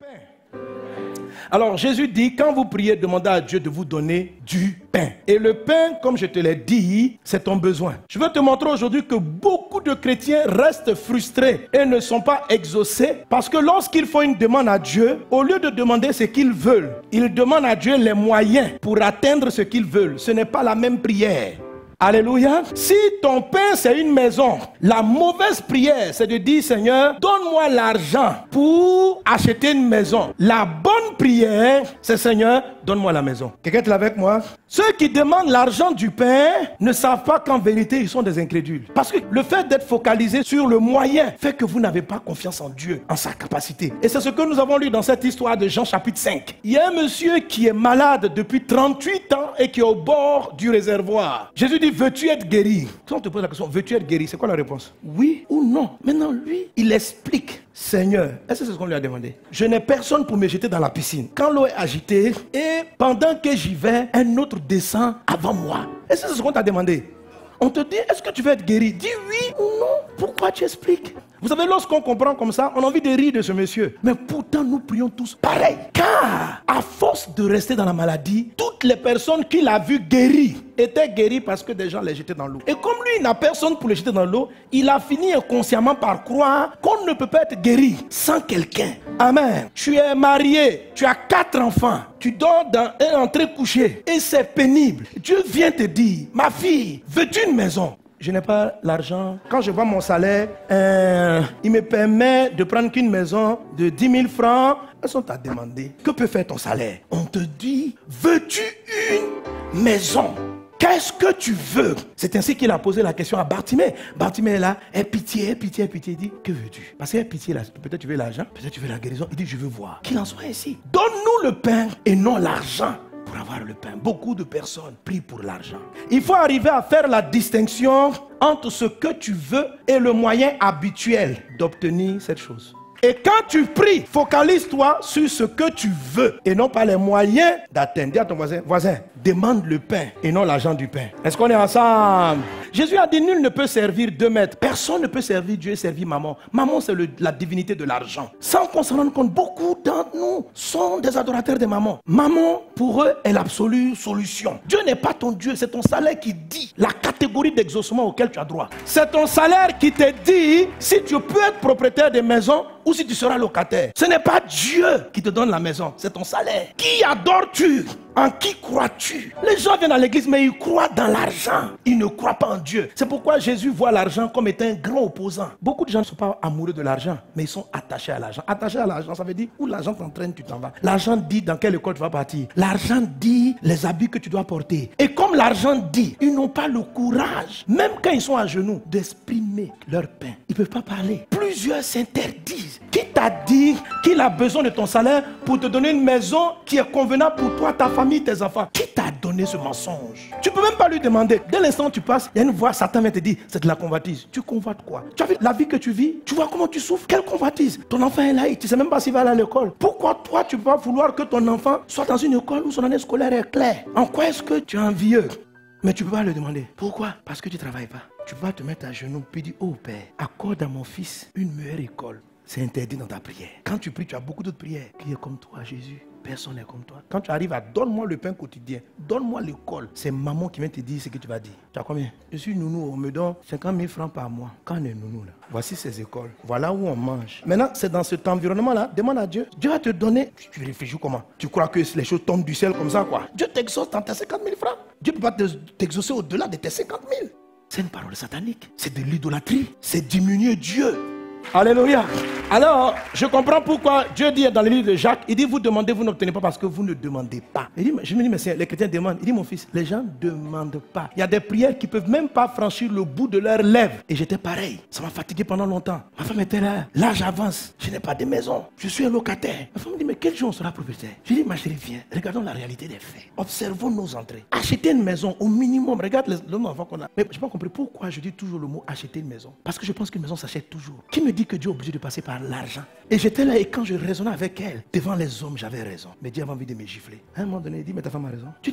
pain. Alors Jésus dit, quand vous priez, demandez à Dieu de vous donner du pain. Et le pain, comme je te l'ai dit, c'est ton besoin. Je veux te montrer aujourd'hui que beaucoup de chrétiens restent frustrés et ne sont pas exaucés parce que lorsqu'ils font une demande à Dieu, au lieu de demander ce qu'ils veulent, ils demandent à Dieu les moyens pour atteindre ce qu'ils veulent. Ce n'est pas la même prière. Alléluia. Si ton pain c'est une maison, la mauvaise prière c'est de dire Seigneur, donne-moi l'argent pour acheter une maison. La bonne prière c'est Seigneur, donne-moi la maison. Quelqu'un est là avec moi? Ceux qui demandent l'argent du pain ne savent pas qu'en vérité ils sont des incrédules. Parce que le fait d'être focalisé sur le moyen fait que vous n'avez pas confiance en Dieu, en sa capacité. Et c'est ce que nous avons lu dans cette histoire de Jean chapitre 5. Il y a un monsieur qui est malade depuis 38 ans et qui est au bord du réservoir. Jésus dit, veux-tu être guéri? Quand on te pose la question, veux-tu être guéri? C'est quoi la réponse? Oui ou non? Maintenant, lui, il explique. Seigneur, est-ce que c'est ce qu'on lui a demandé? Je n'ai personne pour me jeter dans la piscine. Quand l'eau est agitée, et pendant que j'y vais, un autre descend avant moi. Est-ce que c'est ce qu'on t'a demandé? On te dit, est-ce que tu veux être guéri? Dis oui ou non. Pourquoi tu expliques? Vous savez, lorsqu'on comprend comme ça, on a envie de rire de ce monsieur. Mais pourtant, nous prions tous pareil. Car, à force de rester dans la maladie, toutes les personnes qu'il a vues guéries étaient guéries parce que des gens les jetaient dans l'eau. Et comme lui, il n'a personne pour les jeter dans l'eau, il a fini inconsciemment par croire qu'on ne peut pas être guéri sans quelqu'un. Amen. Tu es marié, tu as 4 enfants, tu dors dans un entrée couché et c'est pénible. Dieu vient te dire, ma fille, veux-tu une maison? Je n'ai pas l'argent. Quand je vois mon salaire, il me permet de prendre qu'une maison de 10 000 francs. Elles sont à demander. Que peut faire ton salaire? On te dit, veux-tu une maison? Qu'est-ce que tu veux? C'est ainsi qu'il a posé la question à Bartimée. Bartimée est là, aie pitié. Il dit, que veux-tu? Parce qu'il a pitié là. Peut-être tu veux l'argent, peut-être tu veux la guérison. Il dit, je veux voir. Qu'il en soit ainsi. Donne-nous le pain et non l'argent. Pour avoir le pain. Beaucoup de personnes prient pour l'argent. Il faut arriver à faire la distinction entre ce que tu veux et le moyen habituel d'obtenir cette chose. Et quand tu pries, focalise-toi sur ce que tu veux et non pas les moyens d'atteindre. Dis à ton voisin, demande le pain et non l'argent du pain. Est-ce qu'on est ensemble? Jésus a dit, nul ne peut servir 2 maîtres. Personne ne peut servir Dieu et servir maman. Maman, c'est la divinité de l'argent. Sans qu'on se rende compte, beaucoup d'entre nous sont des adorateurs de maman. Maman, pour eux, est l'absolue solution. Dieu n'est pas ton Dieu, c'est ton salaire qui dit la catégorie d'exaucement auquel tu as droit. C'est ton salaire qui te dit si tu peux être propriétaire de maison ou si tu seras locataire. Ce n'est pas Dieu qui te donne la maison, c'est ton salaire. Qui adores-tu? En qui crois-tu? Les gens viennent à l'église mais ils croient dans l'argent. Ils ne croient pas en Dieu. C'est pourquoi Jésus voit l'argent comme étant un grand opposant. Beaucoup de gens ne sont pas amoureux de l'argent, mais ils sont attachés à l'argent. Attachés à l'argent, ça veut dire où l'argent t'entraîne, tu t'en vas. L'argent dit dans quelle école tu vas partir. L'argent dit les habits que tu dois porter. Et comme l'argent dit, ils n'ont pas le courage, même quand ils sont à genoux, d'exprimer leur pain. Ils ne peuvent pas parler. Plusieurs s'interdisent. Qui t'a dit qu'il a besoin de ton salaire pour te donner une maison qui est convenable pour toi, ta famille, tes enfants? Qui t'a donné ce mensonge? Tu ne peux même pas lui demander. Dès l'instant où tu passes, il y a une voix, Satan vient te dire, c'est de la convoitise. Tu convoites quoi? Tu as vu la vie que tu vis? Tu vois comment tu souffres? Quelle convoitise? Ton enfant est là, tu ne sais même pas s'il va aller à l'école. Pourquoi toi, tu vas vouloir que ton enfant soit dans une école où son année scolaire est claire? En quoi est-ce que tu es envieux? Mais tu ne peux pas le demander. Pourquoi? Parce que tu ne travailles pas. Tu vas te mettre à genoux puis dire, oh Père, accorde à mon fils une meilleure école. C'est interdit dans ta prière. Quand tu pries, tu as beaucoup d'autres prières. Qui est comme toi, Jésus? Personne n'est comme toi. Quand tu arrives à donne-moi le pain quotidien, donne-moi l'école, c'est maman qui vient te dire ce que tu vas dire. Tu as combien? Je suis nounou, on me donne 50 000 francs par mois. Quand on est nounou là, voici ces écoles. Voilà où on mange. Maintenant, c'est dans cet environnement-là, demande à Dieu. Dieu va te donner. Tu réfléchis comment? Tu crois que les choses tombent du ciel comme ça quoi? Dieu t'exauce dans tes 50 000 francs. Dieu ne peut pas t'exaucer au-delà de tes 50 000. C'est une parole satanique. C'est de l'idolâtrie. C'est diminuer Dieu. Alléluia. Alors, je comprends pourquoi Dieu dit dans le livre de Jacques, il dit, vous demandez, vous n'obtenez pas parce que vous ne demandez pas. Je me dis, mais les chrétiens demandent. Il dit, mon fils, les gens ne demandent pas. Il y a des prières qui ne peuvent même pas franchir le bout de leurs lèvres. Et j'étais pareil. Ça m'a fatigué pendant longtemps. Ma femme était là. Là, j'avance. Je n'ai pas de maison. Je suis un locataire. Ma femme me dit, mais quel jour on sera propriétaire? Je dis, ma chérie, viens. Regardons la réalité des faits. Observons nos entrées. Acheter une maison au minimum. Regarde le nombre d'enfants qu'on a. Mais je n'ai pas compris pourquoi je dis toujours le mot acheter une maison. Parce que je pense qu'une maison s'achète toujours. Qui me dit que Dieu est obligé de passer par l'argent? Et j'étais là et quand je raisonnais avec elle, devant les hommes, j'avais raison. Mais Dieu avait envie de me gifler. À un moment donné, il dit, mais ta femme a raison. Tu dis, mais demande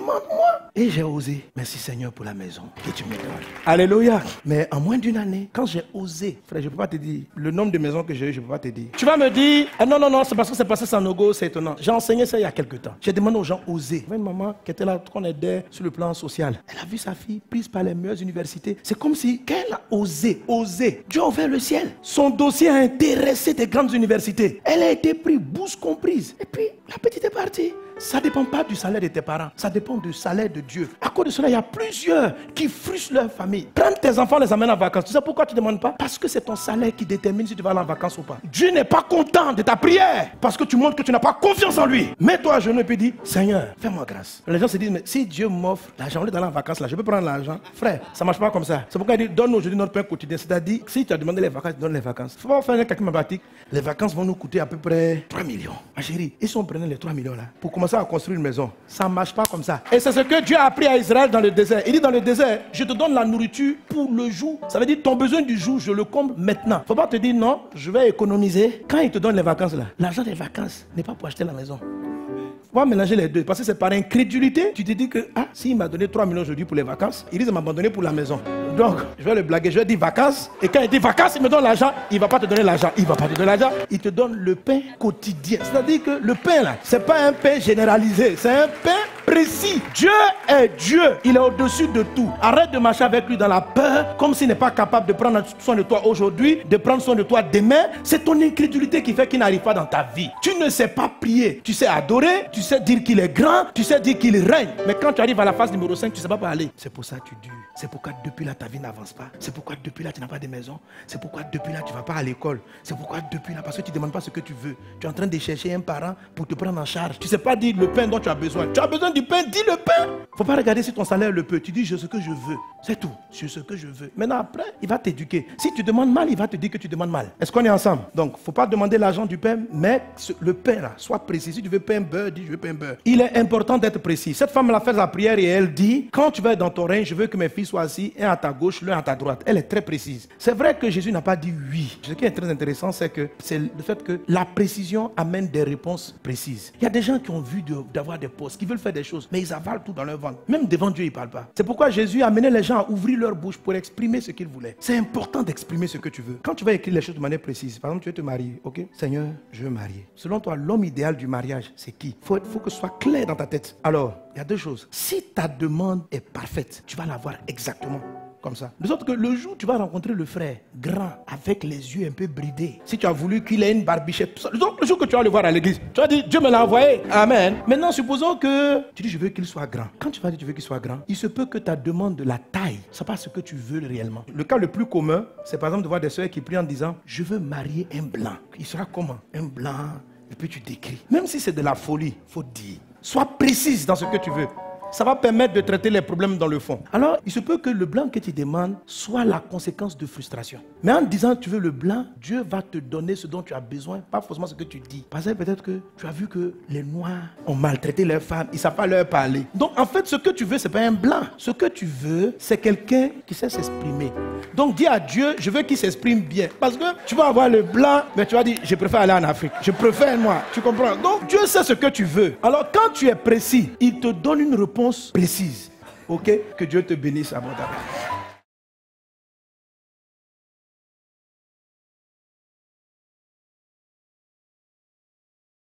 demande-moi. Et j'ai osé. Merci Seigneur pour la maison que tu me donnes. Alléluia. Mais en moins d'une année, quand j'ai osé, frère, je ne peux pas te dire le nombre de maisons que j'ai eues, je ne peux pas te dire. Tu vas me dire, ah non, c'est parce que c'est passé sans logo, c'est étonnant. J'ai enseigné ça il y a quelques temps. J'ai demandé aux gens oser. Il y avait une maman qui était là, qu'on aidait sur le plan social. Elle a vu sa fille prise par les meilleures universités. C'est comme si, quand elle a osé, Dieu a ouvert le ciel. Son dossier a intéressé des grandes universités. Elle a été prise, bourse comprise. Et puis, la petite est partie. Ça ne dépend pas du salaire de tes parents, ça dépend du salaire de Dieu. À cause de cela, il y a plusieurs qui frustrent leur famille. Prends tes enfants, les amènent en vacances. Tu sais pourquoi tu ne demandes pas? Parce que c'est ton salaire qui détermine si tu vas aller en vacances ou pas. Dieu n'est pas content de ta prière parce que tu montres que tu n'as pas confiance en lui. Mets-toi à genoux et puis dis, Seigneur, fais-moi grâce. Les gens se disent, mais si Dieu m'offre l'argent, on est d'aller en vacances là, je peux prendre l'argent. Frère, ça ne marche pas comme ça. C'est pourquoi il dit, donne-nous aujourd'hui notre pain quotidien. C'est-à-dire, si tu as demandé les vacances, donne les vacances. Il faut pas faire un calcul mathématique. Les vacances vont nous coûter à peu près 3 millions. Ma chérie, et si on prenait les 3 millions là pour commencer à construire une maison? Ça ne marche pas comme ça. Et c'est ce que Dieu a appris à Israël dans le désert. Il dit dans le désert, je te donne la nourriture pour le jour. Ça veut dire ton besoin du jour, je le comble maintenant. Il ne faut pas te dire non, je vais économiser. Quand il te donne les vacances là, l'argent des vacances n'est pas pour acheter la maison. On va mélanger les deux. Parce que c'est par incrédulité. Tu te dis que, s'il m'a donné 3 millions aujourd'hui pour les vacances, il risque de m'abandonner pour la maison. Donc, je vais le blaguer, je vais dire vacances. Et quand il dit vacances, il me donne l'argent. Il ne va pas te donner l'argent. Il ne va pas te donner l'argent. Il te donne le pain quotidien. C'est-à-dire que le pain là, ce n'est pas un pain généralisé. C'est un pain précis. Dieu est Dieu. Il est au-dessus de tout. Arrête de marcher avec lui dans la peur, comme s'il n'est pas capable de prendre soin de toi aujourd'hui, de prendre soin de toi demain. C'est ton incrédulité qui fait qu'il n'arrive pas dans ta vie. Tu ne sais pas prier. Tu sais adorer. Tu sais dire qu'il est grand. Tu sais dire qu'il règne. Mais quand tu arrives à la phase numéro 5, tu ne sais pas parler. C'est pour ça que tu dures. C'est pourquoi depuis là, ta vie n'avance pas. C'est pourquoi depuis là, tu n'as pas de maison. C'est pourquoi depuis là, tu ne vas pas à l'école. C'est pourquoi depuis là, parce que tu ne demandes pas ce que tu veux. Tu es en train de chercher un parent pour te prendre en charge. Tu ne sais pas dire le pain dont tu as besoin. Tu as besoin du pain, dis le pain. Il ne faut pas regarder si ton salaire le peut. Tu dis, je ce que je veux. C'est tout. Je ce que je veux. Maintenant, après, il va t'éduquer. Si tu demandes mal, il va te dire que tu demandes mal. Est-ce qu'on est ensemble? Donc, il ne faut pas demander l'argent du pain, mais le pain là, sois précis. Si tu veux pain beurre, dis, je veux pain beurre. Il est important d'être précis. Cette femme l'a fait la prière et elle dit, quand tu vas être dans ton règne, je veux que mes filles soient assis, un à ta gauche, l'un à ta droite. Elle est très précise. C'est vrai que Jésus n'a pas dit oui. Ce qui est très intéressant, c'est le fait que la précision amène des réponses précises. Il y a des gens qui ont vu d'avoir des postes, qui veulent faire des choses, mais ils avalent tout dans leur ventre. Même devant Dieu, ils ne parlent pas. C'est pourquoi Jésus a amené les gens à ouvrir leur bouche pour exprimer ce qu'ils voulaient. C'est important d'exprimer ce que tu veux. Quand tu vas écrire les choses de manière précise, par exemple, tu veux te marier, ok? Seigneur, je veux marier. Selon toi, l'homme idéal du mariage, c'est qui? Il faut que ce soit clair dans ta tête. Alors, il y a deux choses. Si ta demande est parfaite, tu vas l'avoir exactement comme ça. De sorte que le jour où tu vas rencontrer le frère, grand, avec les yeux un peu bridés, si tu as voulu qu'il ait une barbichette, tout ça, le jour que tu vas le voir à l'église, tu vas dire, Dieu me l'a envoyé. Amen. Maintenant, supposons que tu dis, je veux qu'il soit grand. Quand tu vas dire, tu veux qu'il soit grand, il se peut que ta demande de la taille, ce n'est pas ce que tu veux réellement. Le cas le plus commun, c'est par exemple de voir des soeurs qui prient en disant, je veux marier un blanc. Il sera comment? Un blanc. Et puis tu décris. Même si c'est de la folie, il faut dire. Sois précise dans ce que tu veux. Ça va permettre de traiter les problèmes dans le fond. Alors, il se peut que le blanc que tu demandes soit la conséquence de frustration. Mais en disant tu veux le blanc, Dieu va te donner ce dont tu as besoin, pas forcément ce que tu dis. Parce que peut-être que tu as vu que les Noirs ont maltraité leurs femmes, ils ne savent pas leur parler. Donc, en fait, ce que tu veux, ce n'est pas un blanc. Ce que tu veux, c'est quelqu'un qui sait s'exprimer. Donc, dis à Dieu, je veux qu'il s'exprime bien. Parce que tu vas avoir le blanc, mais tu vas dire, je préfère aller en Afrique. Je préfère moi. Tu comprends? Donc, Dieu sait ce que tu veux. Alors, quand tu es précis, il te donne une réponse précise. Ok? Que Dieu te bénisse abondamment.